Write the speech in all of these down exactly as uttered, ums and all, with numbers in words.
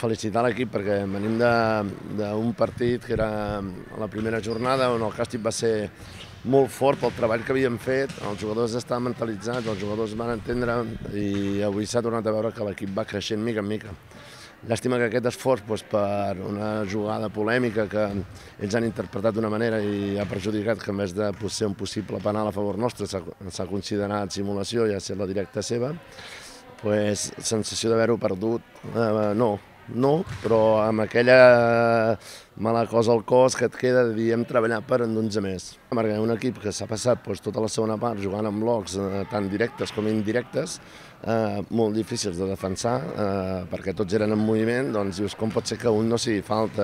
felicitar l'equip perquè venim d'un partit que era la primera jornada on el càstig va ser molt fort pel treball que havíem fet, els jugadors estaven mentalitzats, els jugadors van entendre i avui s'ha tornat a veure que l'equip va creixent mica en mica. Llàstima que aquest esforç doncs, per una jugada polèmica que ells han interpretat d'una manera i ha perjudicat que en vez de ser un possible penal a favor nostre s'ha considerat simulació i ha estat la directa seva, pues, sensació d'haver-ho perdut, eh, no, no, però amb aquella mala cosa al cos que et queda de dir hem treballat per endur-nos més. Perquè un equip que s'ha passat doncs, tota la segona part jugant amb blocs eh, tant directes com indirectes, eh, molt difícils de defensar, eh, perquè tots eren en moviment, doncs dius com pot ser que un no sigui falta.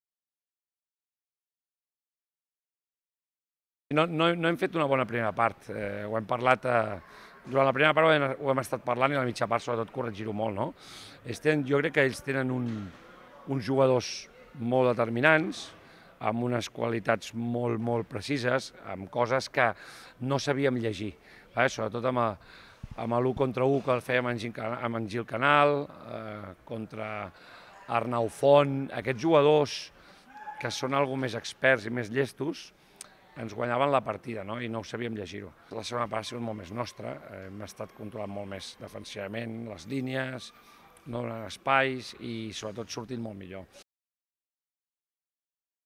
No, no, no hem fet una bona primera part, eh, ho hem parlat, eh, durant la primera part ho hem, ho hem estat parlant i la mitja part sobretot corregir-ho molt, no? Ells tenen, jo crec que ells tenen un, uns jugadors molt determinants, amb unes qualitats molt, molt precises, amb coses que no sabíem llegir, eh? Sobretot amb, a, amb l'u contra u que el fèiem amb en Gil Canal, eh, contra Arnau Font, aquests jugadors que són algo més experts i més llestos, ens guanyaven la partida, no? I no ho sabíem llegir-ho. La segona part ha sigut molt més nostra, hem estat controlant molt més defensivament les línies, no donant espais i sobretot sortint molt millor.